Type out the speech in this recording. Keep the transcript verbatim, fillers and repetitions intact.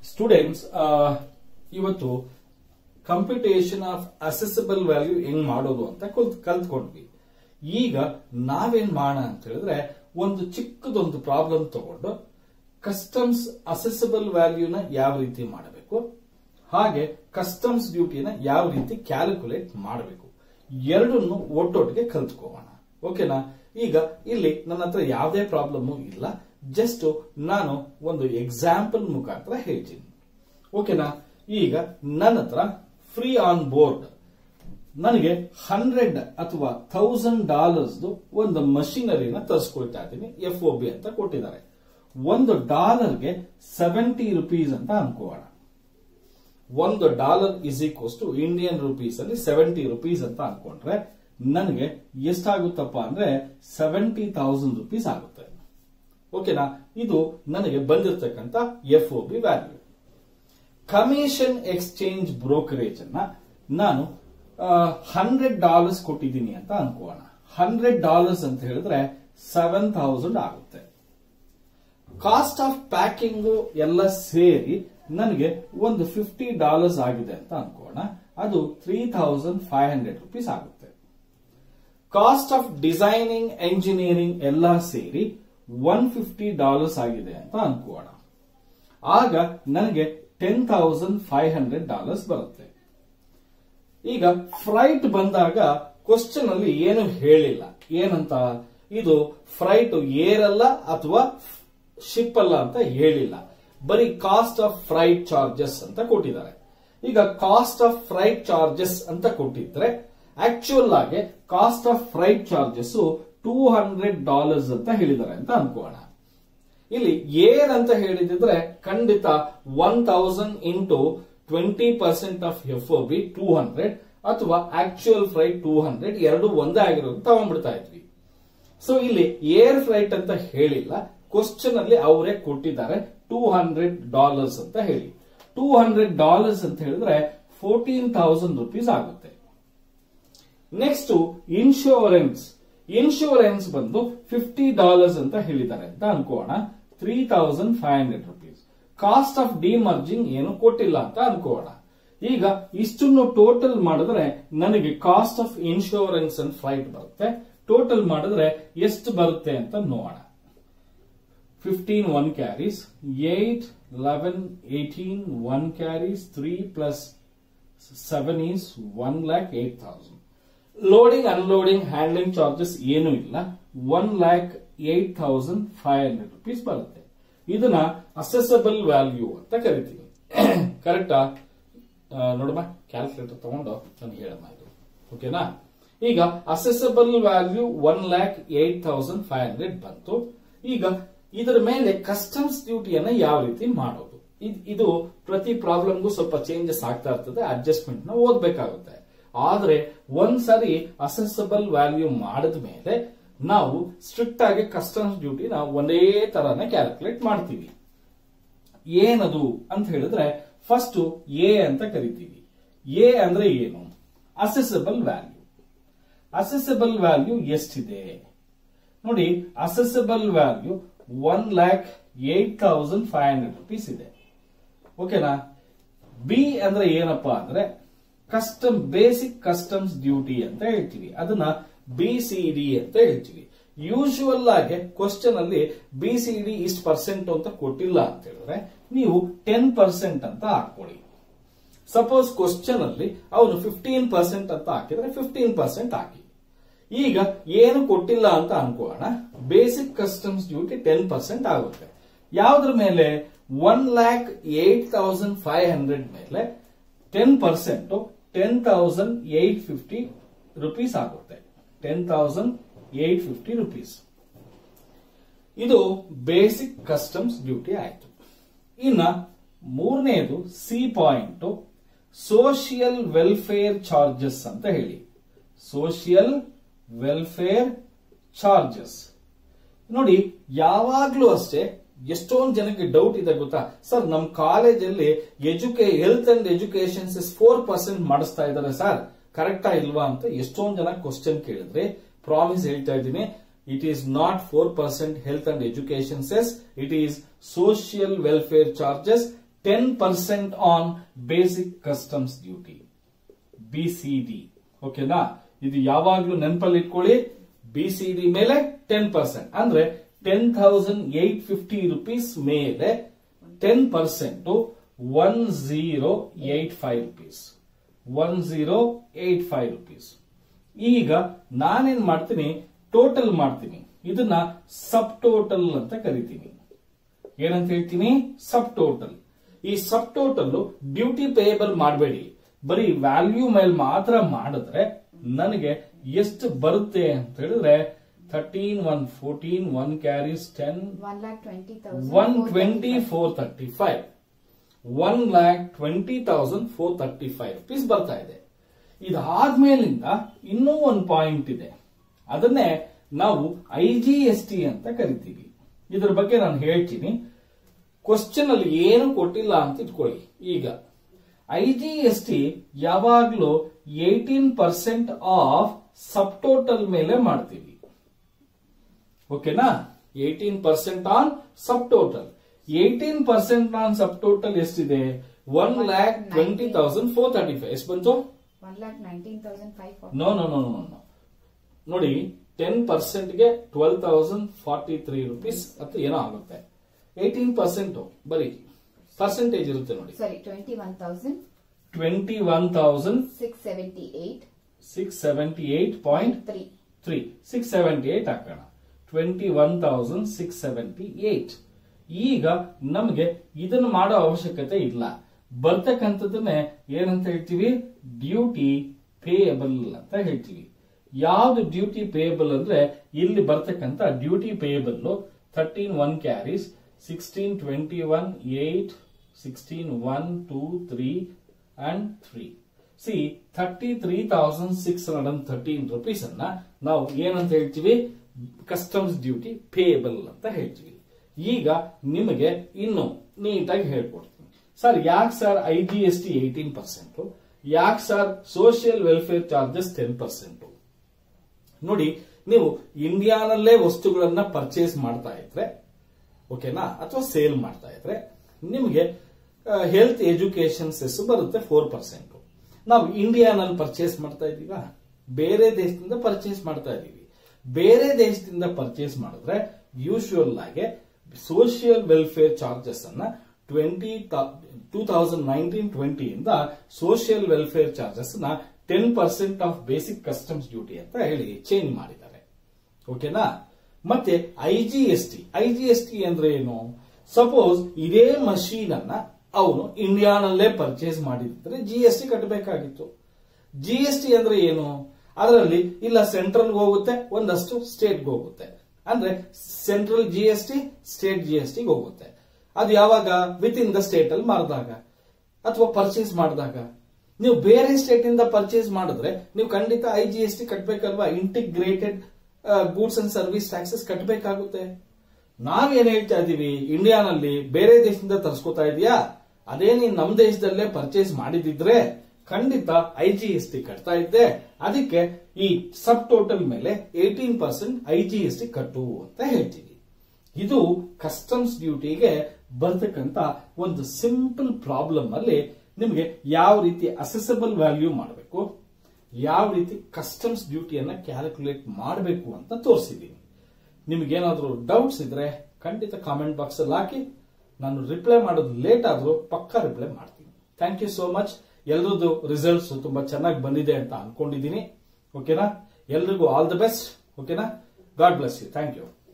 Students ಇವತ್ತು computation of assessable value ಹೆಂಗ್ ಮಾಡೋದು ಅಂತ ಕಲ್ತ್ಕೊಂಡ್ವಿ. ಈಗ ನಾವೇನ್ ಮಾಡೋಣ ಅಂತ ಹೇಳಿದ್ರೆ ಒಂದು ಚಿಕ್ಕದೊಂದು ಪ್ರಾಬ್ಲಮ್ ತಗೊಂಡು ಕಸ್ಟಮ್ಸ್ ಅಸೆಸಬಲ್ ವ್ಯಾಲ್ಯೂನ ಯಾವ ರೀತಿ ಮಾಡಬೇಕು, ಹಾಗೆ ಕಸ್ಟಮ್ಸ್ ಡ್ಯೂಟಿನ ಯಾವ ರೀತಿ ಕ್ಯಾಲ್ಕುಲೇಟ್ ಮಾಡಬೇಕು, ಎರಡನ್ನು ಒಟ್ಟೊಟ್ಟಿಗೆ ಕಲ್ತ್ಕೋಣ. ಓಕೆನಾ? ಈಗ ಇಲ್ಲಿ ನನ್ನ ಹತ್ರ ಯಾವುದೇ ಪ್ರಾಬ್ಲಮ್ ಇಲ್ಲ, ಜಸ್ಟ್ ನಾನು ಒಂದು ಎಕ್ಸಾಂಪಲ್ ಮುಖಾಂತರ ಹೇಳ್ತೀನಿ. ಓಕೆನಾ? ಈಗ ನನ್ನ ಹತ್ರ ಫ್ರೀ ಆನ್ ಬೋರ್ಡ್ ನನಗೆ ಹಂಡ್ರೆಡ್ ಅಥವಾ ಥೌಸಂಡ್ ಡಾಲರ್ಸ್ ಒಂದು ಮಷಿನರಿನ ತರಿಸ್ಕೊಳ್ತಾ ಇದ್ದೀನಿ. ಎಫ್ ಒ ಬಿ ಅಂತ ಕೊಟ್ಟಿದ್ದಾರೆ. ಒಂದು ಡಾಲರ್ಗೆ ಸೆವೆಂಟಿ ರುಪೀಸ್ ಅಂತ ಅನ್ಕೋಣ. ಒಂದು dollar is equals to Indian rupees ಅಲ್ಲಿ ಸೆವೆಂಟಿ ರುಪೀಸ್ ಅಂತ ಅನ್ಕೊಂಡ್ರೆ ನನಗೆ ಎಷ್ಟಾಗುತ್ತಪ್ಪ ಅಂದ್ರೆ ಸೆವೆಂಟಿ ಥೌಸಂಡ್ ರುಪೀಸ್ ಆಗುತ್ತೆ. ಓಕೆನಾ? ಇದು ನನಗೆ ಬಂದಿರತಕ್ಕಂತ F O B value. Commission exchange brokerage ಅನ್ನ ನಾನು ಹಂಡ್ರೆಡ್ ಡಾಲರ್ಸ್ ಕೊಟ್ಟಿದ್ದೀನಿ ಅಂತ ಅನ್ಕೋಣ. ಹಂಡ್ರೆಡ್ ಡಾಲರ್ಸ್ ಅಂತ ಹೇಳಿದ್ರೆ ಸೆವೆನ್ ಥೌಸಂಡ್ ಆಗುತ್ತೆ. ಕಾಸ್ಟ್ ಆಫ್ ಪ್ಯಾಕಿಂಗ್ ಎಲ್ಲ ಸೇರಿ ನನಗೆ ಒಂದು ಫಿಫ್ಟಿ ಡಾಲರ್ಸ್ ಆಗಿದೆ ಅಂತ ಅನ್ಕೋಣ. ಅದು three thousand five hundred rupees ಆಗುತ್ತೆ. ಕಾಸ್ಟ್ ಆಫ್ ಡಿಸೈನಿಂಗ್ ಎಂಜಿನಿಯರಿಂಗ್ ಎಲ್ಲ ಸೇರಿ ಒನ್ ಫಿಫ್ಟಿ ಡಾಲರ್ಸ್ ಆಗಿದೆ ಅಂತ ಅನ್ಕೋಣ. ಆಗ ನನಗೆ ten thousand five hundred dollars ಬರುತ್ತೆ. ಈಗ ಫ್ರೈಟ್ ಬಂದಾಗ ಕ್ವಶನ್ ಅಲ್ಲಿ ಏನು ಹೇಳಿಲ್ಲ. ಏನಂತ? ಇದು ಫ್ರೈಟ್ ಏರ್ ಅಲ್ಲ ಅಥವಾ ಶಿಪ್ ಅಲ್ಲ ಅಂತ ಹೇಳಿಲ್ಲ. ಬರೀ ಕಾಸ್ಟ್ ಆಫ್ ಫ್ರೈಟ್ ಚಾರ್ಜಸ್ ಅಂತ ಕೊಟ್ಟಿದ್ದಾರೆ. ಈಗ ಕಾಸ್ಟ್ ಆಫ್ ಫ್ರೈಟ್ ಚಾರ್ಜಸ್ ಅಂತ ಕೊಟ್ಟಿದ್ರೆ ಆಕ್ಚುಯಲ್ ಆಗಿ cost of freight charges two hundred dollars ಅಂತ ಹೇಳಿದ್ದಾರೆ ಅಂತ ಅನ್ಕೋಣ. ಇಲ್ಲಿ ಏರ್ ಅಂತ ಹೇಳಿದ್ರೆ ಖಂಡಿತ one thousand into twenty percent of F O B two hundred ಅಥವಾ ಆಕ್ಚುಯಲ್ ಫ್ರೈಟ್ ಟೂ ಹಂಡ್ರೆಡ್ ಎರಡು ಒಂದೇ ಆಗಿರೋದು ತಗೊಂಡ್ಬಿಡ್ತಾ ಇದ್ವಿ. ಸೊ ಇಲ್ಲಿ ಏರ್ ಫ್ರೈಟ್ ಅಂತ ಹೇಳಿಲ್ಲ. ಕ್ವಶನ್ ಅಲ್ಲಿ ಅವರೇ ಕೊಟ್ಟಿದ್ದಾರೆ ಟೂ ಹಂಡ್ರೆಡ್ ಡಾಲರ್ಸ್ ಅಂತ ಹೇಳಿ. ಟೂ ಹಂಡ್ರೆಡ್ ಡಾಲರ್ಸ್ ಅಂತ ಹೇಳಿದ್ರೆ ಫೋರ್ಟೀನ್ ಥೌಸಂಡ್ ರುಪೀಸ್ ಆಗುತ್ತೆ. Next insurance. ಇನ್ಶೂರೆನ್ಸ್ ಬಂದು ಫಿಫ್ಟಿ ಡಾಲರ್ಸ್ ಅಂತ ಹೇಳಿದ್ದಾರೆ ಅಂತ ಅನ್ಕೋಣ. Three thousand five hundred rupees. Cost of demerging ಏನು ಕೊಟ್ಟಿಲ್ಲ ಅಂತ ಅನ್ಕೋಣ. ಈಗ ಇಷ್ಟನ್ನು ಟೋಟಲ್ ಮಾಡಿದ್ರೆ ನನಗೆ cost of insurance and flight ಬರುತ್ತೆ. ಟೋಟಲ್ ಮಾಡಿದ್ರೆ ಎಷ್ಟು ಬರುತ್ತೆ ಅಂತ ನೋಡೋಣ. Fifteen one carries, eight eleven eighteen one carries, three plus seven is one lakh eight thousand. Loading unloading handling charges ಏನೂ ಇಲ್ಲ. One lakh eight thousand five hundred rupees ಬರುತ್ತೆ. ಇದನ್ನ ಅಸೆಸಬಲ್ ವ್ಯಾಲ್ಯೂ ಅಂತ ಕರಿತೀವಿ. ಕರೆಕ್ಟಾ? ನೋಡಮ್ಮ, ಕ್ಯಾಲ್ಕುಲೇಟರ್ ತಗೊಂಡು ನನಗೆ ಹೇಳಮ್ಮ ಇದು. ಓಕೆನಾ? ಈಗ assessable value one lakh eight thousand five hundred ಬಂತು. ಈಗ ಇದರ ಮೇಲೆ ಕಸ್ಟಮ್ಸ್ ಡ್ಯೂಟಿಯನ್ನ ಯಾವ ರೀತಿ ಮಾಡೋದು? ಇದು ಪ್ರತಿ ಪ್ರಾಬ್ಲಮ್ಗೂ ಸ್ವಲ್ಪ ಚೇಂಜಸ್ ಆಗ್ತಾ ಇರ್ತದೆ. ಅಡ್ಜಸ್ಟ್ಮೆಂಟ್ ನ ಓದ್ಬೇಕಾಗುತ್ತೆ. ಆದ್ರೆ ಒಂದ್ಸರಿ ಅಸೆಸಬಲ್ ವ್ಯಾಲ್ಯೂ ಮಾಡಿದ ಮೇಲೆ ನಾವು ಸ್ಟ್ರಿಕ್ಟ್ ಆಗಿ ಕಸ್ಟಮ್ಸ್ ಡ್ಯೂಟಿನ ಒಂದೇ ತರನೇ ಕ್ಯಾಲ್ಕುಲೇಟ್ ಮಾಡ್ತೀವಿ. ಏನದು ಅಂತ ಹೇಳಿದ್ರೆ ಫಸ್ಟ್ ಎ ಅಂತ ಕರಿತೀವಿ. ಎ ಅಂದ್ರೆ ಏನು? Assessable value. ಅಸೆಸಬಲ್ ವ್ಯಾಲ್ಯೂ ಎಷ್ಟಿದೆ ನೋಡಿ. Assessable value one lakh eight thousand five hundred rupees ಇದೆ. ಓಕೆನಾ? ಬಿ ಅಂದ್ರೆ ಏನಪ್ಪಾ ಅಂದ್ರೆ ಕಸ್ಟಮ್ ಬೇಸಿಕ್ ಕಸ್ಟಮ್ಸ್ ಡ್ಯೂಟಿ ಅಂತ ಹೇಳ್ತೀವಿ. ಅದನ್ನ ಬಿ ಸಿ ಡಿ ಅಂತ ಹೇಳ್ತೀವಿ. ಯೂಶುವಲ್ ಆಗಿ ಕ್ವಶನ್ ಅಲ್ಲಿ ಬಿ ಸಿ ಡಿ ಇಷ್ಟು ಪರ್ಸೆಂಟ್ ಅಂತ ಕೊಟ್ಟಿಲ್ಲ ಅಂತ ಹೇಳಿದ್ರೆ ನೀವು ಟೆನ್ ಪರ್ಸೆಂಟ್ ಅಂತ ಹಾಕೊಳ್ಳಿ. ಸಪೋಸ್ ಕ್ವಶನ್ ಅಲ್ಲಿ ಅವನು ಫಿಫ್ಟೀನ್ ಪರ್ಸೆಂಟ್ ಅಂತ ಹಾಕಿದ್ರೆ ಫಿಫ್ಟೀನ್ ಪರ್ಸೆಂಟ್ ಹಾಕಿ. ಈಗ ಏನು ಕೊಟ್ಟಿಲ್ಲ ಅಂತ ಅನ್ಕೋಣ. Basic customs duty ten percent ಆಗುತ್ತೆ. ಯಾವ್ದ್ರ ಮೇಲೆ? One lakh eight thousand five hundred ಮೇಲೆ ten percent ten thousand eight fifty rupees ಆಗುತ್ತೆ. Ten thousand eight fifty rupees. ಇದು ಬೇಸಿಕ್ ಕಸ್ಟಮ್ಸ್ ಡ್ಯೂಟಿ ಆಯ್ತು. ಇನ್ನ ಮೂರನೇದು C point, social welfare charges ಅಂತ ಹೇಳಿ. ಸೋಷಿಯಲ್ ವೆಲ್ಫೇರ್ ಚಾರ್ಜಸ್ ನೋಡಿ, ಯಾವಾಗ್ಲೂ ಅಷ್ಟೇ ಎಷ್ಟೊಂದು ಜನಕ್ಕೆ ಡೌಟ್ ಇದೆ ಗೊತ್ತಾ? ಸರ್, ನಮ್ ಕಾಲೇಜಲ್ಲಿ ಎಜುಕೇ health and education cess four percent ಮಾಡಿಸ್ತಾ ಇದ್ದಾರೆ ಸರ್, ಕರೆಕ್ಟಾ ಇಲ್ವಾ ಅಂತ ಎಷ್ಟೊಂದು ಜನ ಕ್ವಶನ್ ಕೇಳಿದ್ರೆ ಪ್ರಾಮಿಸ್ ಹೇಳ್ತಾ ಇದ್ದೀನಿ, It is not four percent health and education cess. It is social welfare charges ten percent on basic customs duty, B C D. ಓಕೆನಾ, ಇದು ಯಾವಾಗ್ಲೂ ನೆನಪಲ್ಲಿ ಇಟ್ಕೊಳ್ಳಿ. ಬಿ ಸಿ ಡಿ ಮೇಲೆ ಟೆನ್ ಪರ್ಸೆಂಟ್ ಅಂದ್ರೆ ten thousand eight fifty rupees ಮೇಲೆ ten percent one zero eight five rupees one zero eight five rupees. ಈಗ ನಾನೇನ್ ಮಾಡ್ತೀನಿ, ಟೋಟಲ್ ಮಾಡ್ತೀನಿ. ಇದನ್ನ ಸಬ್ ಟೋಟಲ್ ಅಂತ ಕರಿತೀನಿ. ಏನಂತ ಹೇಳ್ತೀನಿ? Subtotal. ಈ ಸಬ್ ಟೋಟಲ್ ಡ್ಯೂಟಿ ಪೇಯಬಲ್ ಮಾಡಬೇಡಿ, ಬರೀ ವ್ಯಾಲ್ಯೂ ಮೇಲೆ ಮಾತ್ರ ಮಾಡಿದ್ರೆ ನನಗೆ ಎಷ್ಟು ಬರುತ್ತೆ ಅಂತ ಹೇಳಿದ್ರೆ thirteen one fourteen one carries ten one twenty four thirty five one lakh twenty thousand four thirty five rupees ಬರ್ತಾ ಇದೆ. ಇದಾದ್ಮೇಲಿಂದ ಇನ್ನೂ ಒಂದು ಪಾಯಿಂಟ್ ಇದೆ, ಅದನ್ನೇ ನಾವು ಐ ಜಿ ಎಸ್ ಟಿ ಅಂತ ಕರಿತೀವಿ. ಇದರ ಬಗ್ಗೆ ನಾನು ಹೇಳ್ತೀನಿ. ಕ್ವಶನ್ ಅಲ್ಲಿ ಏನು ಕೊಟ್ಟಿಲ್ಲ ಅಂತ ಇಟ್ಕೊಳ್ಳಿ. ಈಗ ಐ ಜಿ ಎಸ್ ಟಿ ಯಾವಾಗ್ಲೂ eighteen percent of subtotal ಮೇಲೆ ಮಾಡ್ತೀವಿ. ಓಕೆನಾ, eighteen percent on subtotal. Eighteen percent on subtotal ಎಷ್ಟಿದೆ? One lakh twenty thousand four thirty five. ಎಷ್ಟು ಬಂತು? ನೋ ನೋ ನೋ ನೋ ನೋ ನೋಡಿ, ಟೆನ್ ಪರ್ಸೆಂಟ್ ಗೆ twelve thousand forty three rupees ಅಥವಾ ಏನೋ ಆಗುತ್ತೆ. ಏಟೀನ್ ಪರ್ಸೆಂಟ್ ಬರೀ ಪರ್ಸೆಂಟೇಜ್ ಇರುತ್ತೆ ನೋಡಿ. Twenty one thousand six seventy eight point three six seventy eight ಹಾಕೋಣ. Twenty one thousand six seventy eight. ಈಗ ನಮಗೆ ಇದನ್ನು ಮಾಡೋ ಅವಶ್ಯಕತೆ ಇಲ್ಲ. ಬರ್ತಕ್ಕಂಥದ್ದನ್ನೇ ಏನಂತ ಹೇಳ್ತೀವಿ? ಡ್ಯೂಟಿ ಪೇಯಬಲ್ ಅಂತ ಹೇಳ್ತೀವಿ. ಯಾವ್ದು ಡ್ಯೂಟಿ ಪೇಯಬಲ್ ಅಂದ್ರೆ ಇಲ್ಲಿ ಬರ್ತಕ್ಕಂಥ duty payable thirteen one carries sixteen twenty one eight sixteen one two three and three. C thirty three thousand six hundred and thirteen rupees ಅನ್ನ ನಾವು ಏನಂತ ಹೇಳ್ತೀವಿ? ಕಸ್ಟಮ್ಸ್ ಡ್ಯೂಟಿ ಪೇಯಬಲ್ ಅಂತ ಹೇಳ್ತೀವಿ. ಈಗ ನಿಮಗೆ ಇನ್ನು ನೀಟಾಗಿ ಹೇಳ್ಕೊಡ್ತೀನಿ. ಸರ್ ಯಾಕೆ sir I G S T eighteen percent, ಯಾಕೆ sir social welfare charges ten percent? ನೋಡಿ, ನೀವು ಇಂಡಿಯಾನಲ್ಲೇ ವಸ್ತುಗಳನ್ನ ಪರ್ಚೇಸ್ ಮಾಡ್ತಾ ಇದ್ರೆ, ಓಕೆನಾ, ಅಥವಾ ಸೇಲ್ ಮಾಡ್ತಾ ಇದ್ರೆ ನಿಮಗೆ ಹೆಲ್ತ್ ಎಜುಕೇಶನ್ ಸೆಸ್ ಬರುತ್ತೆ ಫೋರ್ ಪರ್ಸೆಂಟ್. ನಾವು ಇಂಡಿಯಾನಲ್ಲಿ ಪರ್ಚೇಸ್ ಮಾಡ್ತಾ ಇದೀವ, ಬೇರೆ ದೇಶದಿಂದ ಪರ್ಚೇಸ್ ಮಾಡ್ತಾ ಇದೀವಿ. ಬೇರೆ ದೇಶದಿಂದ ಪರ್ಚೇಸ್ ಮಾಡಿದ್ರೆ ಯೂಶುವಲ್ ಆಗಿ ಸೋಷಿಯಲ್ ವೆಲ್ಫೇರ್ ಚಾರ್ಜಸ್ ಅನ್ನ twenty two thousand nineteen twenty ಇಂದ ಸೋಷಿಯಲ್ ವೆಲ್ಫೇರ್ ಚಾರ್ಜಸ್ ನ ten percent of basic customs duty ಅಂತ ಹೇಳಿ ಚೇಂಜ್ ಮಾಡಿದ್ದಾರೆ. ಓಕೆನಾ. ಮತ್ತೆ I G S T I G S T ಅಂದ್ರೆ ಏನು? ಸಪೋಸ್ ಇದೇ ಮಷೀನ್ ಅನ್ನ ಅವನು ಇಂಡಿಯಾನಲ್ಲೇ ಪರ್ಚೇಸ್ ಮಾಡಿದ್ರೆ ಜಿ ಎಸ್ ಟಿ ಕಟ್ಟಬೇಕಾಗಿತ್ತು. ಜಿ ಎಸ್ ಟಿ ಅಂದ್ರೆ ಏನು? ಅದರಲ್ಲಿ ಇಲ್ಲ ಸೆಂಟ್ರಲ್ಗೆ ಹೋಗುತ್ತೆ, ಒಂದಷ್ಟು ಸ್ಟೇಟ್ಗೆ ಹೋಗುತ್ತೆ. ಅಂದ್ರೆ central G S T, state G S ಟಿಗೆ ಹೋಗುತ್ತೆ. ಅದು ಯಾವಾಗ? ವಿತ್ ಇನ್ ದ ಸ್ಟೇಟ್ ಅಲ್ಲಿ ಮಾರಿದಾಗ ಅಥವಾ ಪರ್ಚೇಸ್ ಮಾಡಿದಾಗ. ನೀವು ಬೇರೆ ಸ್ಟೇಟ್ ಇಂದ ಪರ್ಚೇಸ್ ಮಾಡಿದ್ರೆ ನೀವು ಖಂಡಿತ ಐ ಜಿ ಎಸ್ ಟಿ ಕಟ್ಟಬೇಕಲ್ವಾ? Integrated goods and service taxes ಕಟ್ಟಬೇಕಾಗುತ್ತೆ. ನಾವೇನ್ ಹೇಳ್ತಾ ಇದೀವಿ? ಇಂಡಿಯಾನಲ್ಲಿ ಬೇರೆ ದೇಶದಿಂದ ತರಿಸ್ಕೋತಾ ಇದೆಯಾ, ಅದೇ ನೀನ್ ನಮ್ ದೇಶದಲ್ಲೇ ಪರ್ಚೇಸ್ ಮಾಡಿದಿದ್ರೆ ಖಂಡಿತ ಐ ಜಿ ಎಸ್ ಟಿ ಕಟ್ತಾ ಇದ್ದೆ. ಅದಕ್ಕೆ ಈ ಸಬ್ ಟೋಟಲ್ ಮೇಲೆ eighteen percent I G S T ಕಟ್ಟು ಅಂತ ಹೇಳ್ತೀವಿ. ಇದು ಕಸ್ಟಮ್ಸ್ ಡ್ಯೂಟಿಗೆ ಬರ್ತಕ್ಕಂತ ಒಂದು ಸಿಂಪಲ್ ಪ್ರಾಬ್ಲಮ್ ಅಲ್ಲಿ ನಿಮಗೆ ಯಾವ ರೀತಿ ಅಸೆಸಬಲ್ ವ್ಯಾಲ್ಯೂ ಮಾಡಬೇಕು, ಯಾವ ರೀತಿ ಕಸ್ಟಮ್ಸ್ ಡ್ಯೂಟಿಯನ್ನ ಕ್ಯಾಲ್ಕುಲೇಟ್ ಮಾಡಬೇಕು ಅಂತ ತೋರಿಸಿದ್ದೀನಿ. ನಿಮಗೇನಾದ್ರೂ ಡೌಟ್ಸ್ ಇದ್ರೆ ಖಂಡಿತ ಕಾಮೆಂಟ್ ಬಾಕ್ಸ್ ಅಲ್ಲಿ ಹಾಕಿ. ನಾನು ರಿಪ್ಲೈ ಮಾಡೋದು ಲೇಟ್ ಆದ್ರೂ ಪಕ್ಕಾ ರಿಪ್ಲೈ ಮಾಡ್ತೀನಿ. Thank you so much. ಎಲ್ಲರದ್ದು ರಿಸಲ್ಟ್ಸ್ ತುಂಬಾ ಚೆನ್ನಾಗಿ ಬಂದಿದೆ ಅಂತ ಅನ್ಕೊಂಡಿದ್ದೀನಿ. ಓಕೆನಾ. ಎಲ್ರಿಗೂ ಆಲ್ ದ ಬೆಸ್ಟ್. ಓಕೆನಾ. God bless you. Thank you.